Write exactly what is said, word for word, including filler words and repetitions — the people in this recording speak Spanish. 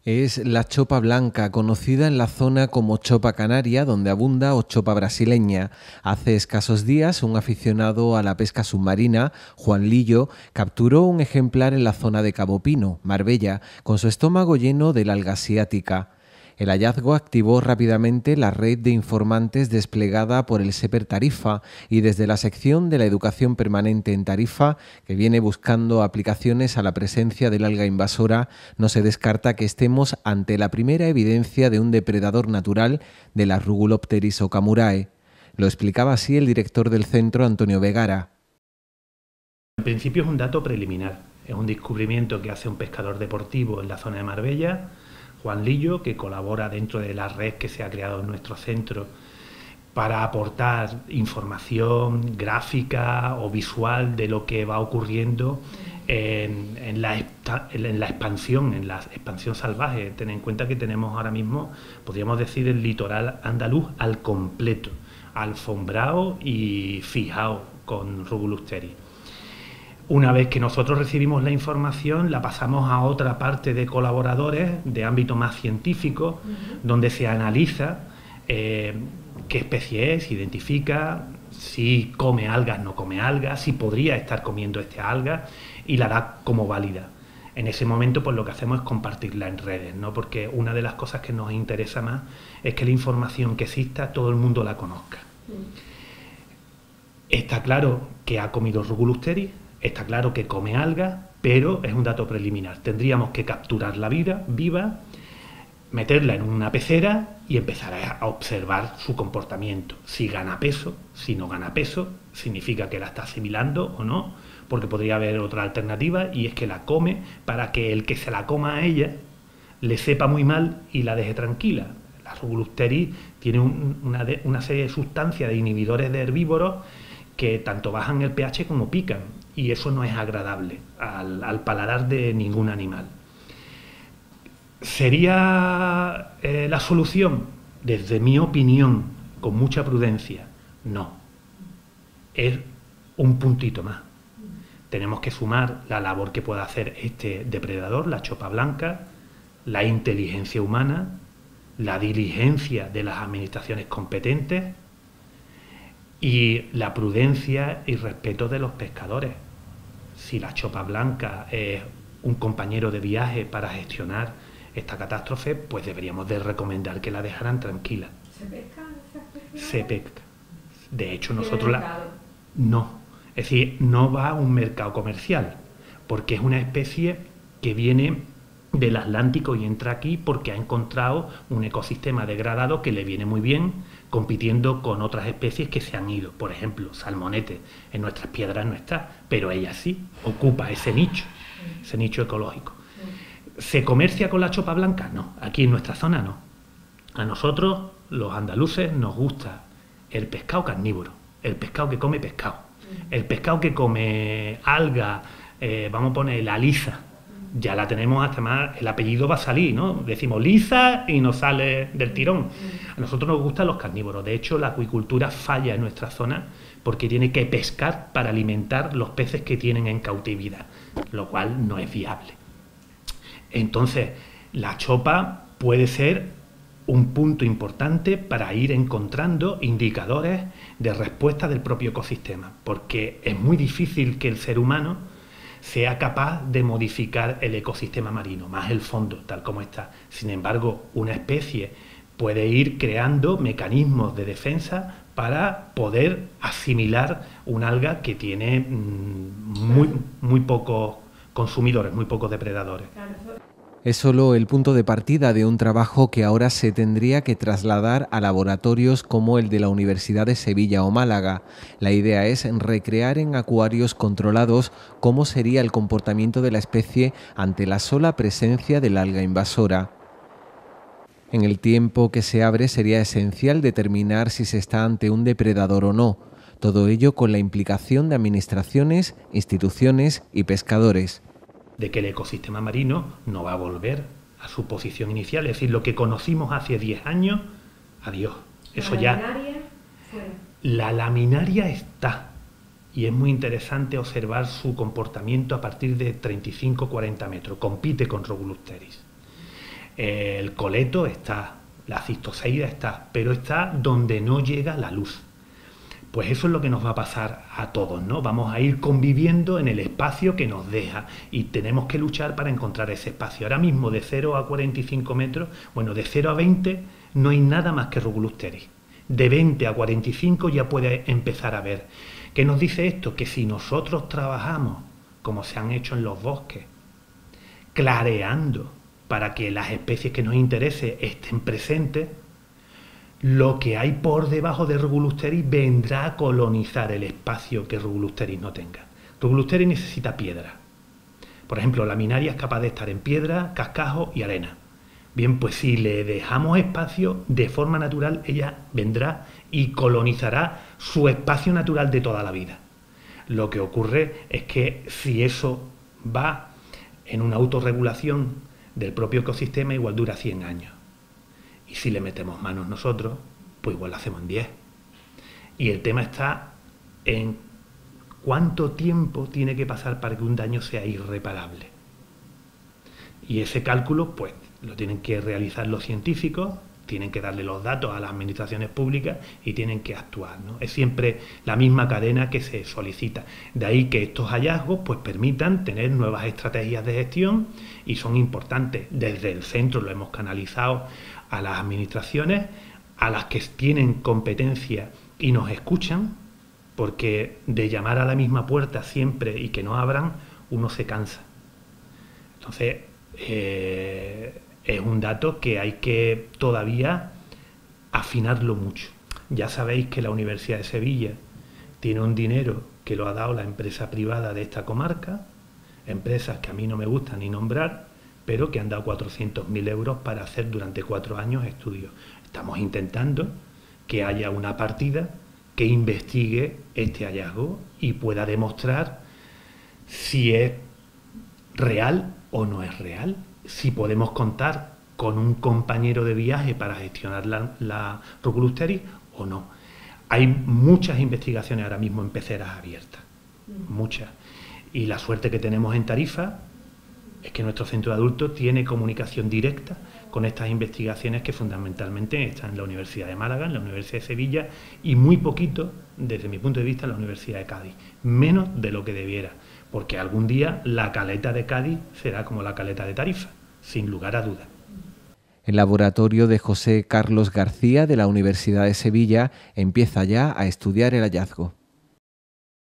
Es la chopa blanca, conocida en la zona como chopa canaria, donde abunda, o chopa brasileña. Hace escasos días, un aficionado a la pesca submarina, Juan Lillo, capturó un ejemplar en la zona de Cabo Pino, Marbella, con su estómago lleno del alga asiática. El hallazgo activó rápidamente la red de informantes desplegada por el SEPER Tarifa y desde la sección de la educación permanente en Tarifa, que viene buscando aplicaciones a la presencia del alga invasora, no se descarta que estemos ante la primera evidencia de un depredador natural de la Rugulopteris okamurae. Lo explicaba así el director del centro, Antonio Vegara. En principio es un dato preliminar, es un descubrimiento que hace un pescador deportivo en la zona de Marbella, Juan Lillo, que colabora dentro de la red que se ha creado en nuestro centro para aportar información gráfica o visual de lo que va ocurriendo en, en, la, en la expansión, en la expansión salvaje. Ten en cuenta que tenemos ahora mismo, podríamos decir, el litoral andaluz al completo, alfombrado y fijado con Rugulopteris. Una vez que nosotros recibimos la información, la pasamos a otra parte de colaboradores de ámbito más científico, uh-huh. donde se analiza eh, qué especie es, se identifica si come algas, no come algas, si podría estar comiendo esta alga, y la da como válida. En ese momento, pues lo que hacemos es compartirla en redes, ¿no? Porque una de las cosas que nos interesa más es que la información que exista todo el mundo la conozca. Uh-huh. Está claro que ha comido Rugulopteris. Está claro que come algas, pero es un dato preliminar. Tendríamos que capturarla viva, viva, meterla en una pecera y empezar a observar su comportamiento. Si gana peso, si no gana peso, significa que la está asimilando o no, porque podría haber otra alternativa, y es que la come para que el que se la coma a ella le sepa muy mal y la deje tranquila. La Rugulopteris tiene un, una, de, una serie de sustancias de inhibidores de herbívoros que tanto bajan el pH como pican, y eso no es agradable al, al paladar de ningún animal. ¿Sería eh, la solución? Desde mi opinión, con mucha prudencia, no. Es un puntito más. Tenemos que sumar la labor que pueda hacer este depredador, la chopa blanca, la inteligencia humana, la diligencia de las administraciones competentes y la prudencia y respeto de los pescadores. Si la chopa blanca es un compañero de viaje para gestionar esta catástrofe, pues deberíamos de recomendar que la dejaran tranquila. ¿Se pesca esa especie? Se pesca. De hecho, nosotros la... No. Es decir, no va a un mercado comercial, porque es una especie que viene del Atlántico y entra aquí porque ha encontrado un ecosistema degradado que le viene muy bien, compitiendo con otras especies que se han ido. Por ejemplo, salmonete en nuestras piedras no está, pero ella sí ocupa ese nicho, ese nicho ecológico. ¿Se comercia con la chopa blanca? No, aquí en nuestra zona no. A nosotros, los andaluces, nos gusta el pescado carnívoro, el pescado que come pescado, el pescado que come alga, eh, vamos a poner la lisa. Ya la tenemos, hasta más, el apellido va a salir, ¿no? Decimos lisa y nos sale del tirón. A nosotros nos gustan los carnívoros. De hecho, la acuicultura falla en nuestra zona porque tiene que pescar para alimentar los peces que tienen en cautividad, lo cual no es viable. Entonces, la chopa puede ser un punto importante para ir encontrando indicadores de respuesta del propio ecosistema, porque es muy difícil que el ser humano sea capaz de modificar el ecosistema marino, más el fondo, tal como está. Sin embargo, una especie puede ir creando mecanismos de defensa para poder asimilar un alga que tiene mmm, muy, muy pocos consumidores, muy pocos depredadores. Es solo el punto de partida de un trabajo que ahora se tendría que trasladar a laboratorios como el de la Universidad de Sevilla o Málaga. La idea es recrear en acuarios controlados cómo sería el comportamiento de la especie ante la sola presencia del alga invasora. En el tiempo que se abre sería esencial determinar si se está ante un depredador o no. Todo ello con la implicación de administraciones, instituciones y pescadores. De que el ecosistema marino no va a volver a su posición inicial, es decir, lo que conocimos hace diez años, adiós. Eso ¿La ya. laminaria fuera? La laminaria está, y es muy interesante observar su comportamiento a partir de treinta y cinco a cuarenta metros, compite con Rugulopteris. El coleto está, la cistoseida está, pero está donde no llega la luz. Pues eso es lo que nos va a pasar a todos, ¿no? Vamos a ir conviviendo en el espacio que nos deja y tenemos que luchar para encontrar ese espacio. Ahora mismo de cero a cuarenta y cinco metros, bueno, de cero a veinte no hay nada más que Rubulus teris. De veinte a cuarenta y cinco ya puede empezar a ver. ¿Qué nos dice esto? Que si nosotros trabajamos, como se han hecho en los bosques, clareando para que las especies que nos interesen estén presentes, lo que hay por debajo de Rubulus teris vendrá a colonizar el espacio que Rubulus teris no tenga. Rubulus teris necesita piedra. Por ejemplo, la minaria es capaz de estar en piedra, cascajo y arena. Bien, pues si le dejamos espacio, de forma natural ella vendrá y colonizará su espacio natural de toda la vida. Lo que ocurre es que si eso va en una autorregulación del propio ecosistema, igual dura cien años. Y si le metemos manos nosotros, pues igual lo hacemos en diez. Y el tema está en cuánto tiempo tiene que pasar para que un daño sea irreparable. Y ese cálculo, pues, lo tienen que realizar los científicos, tienen que darle los datos a las administraciones públicas y tienen que actuar, ¿no? Es siempre la misma cadena que se solicita. De ahí que estos hallazgos pues permitan tener nuevas estrategias de gestión y son importantes. Desde el centro lo hemos canalizado a las administraciones, a las que tienen competencia y nos escuchan, porque de llamar a la misma puerta siempre y que no abran, uno se cansa. Entonces, eh, es un dato que hay que todavía afinarlo mucho. Ya sabéis que la Universidad de Sevilla tiene un dinero que lo ha dado la empresa privada de esta comarca, empresas que a mí no me gusta ni nombrar, pero que han dado cuatrocientos mil euros para hacer durante cuatro años estudios. Estamos intentando que haya una partida que investigue este hallazgo y pueda demostrar si es real o no es real, si podemos contar con un compañero de viaje para gestionar la, la Rubulus teris o no. Hay muchas investigaciones ahora mismo en peceras abiertas, muchas. Y la suerte que tenemos en Tarifa es que nuestro centro de adultos tiene comunicación directa con estas investigaciones que fundamentalmente están en la Universidad de Málaga, en la Universidad de Sevilla y muy poquito, desde mi punto de vista, en la Universidad de Cádiz. Menos de lo que debiera, porque algún día la caleta de Cádiz será como la caleta de Tarifa, sin lugar a dudas. El laboratorio de José Carlos García de la Universidad de Sevilla empieza ya a estudiar el hallazgo.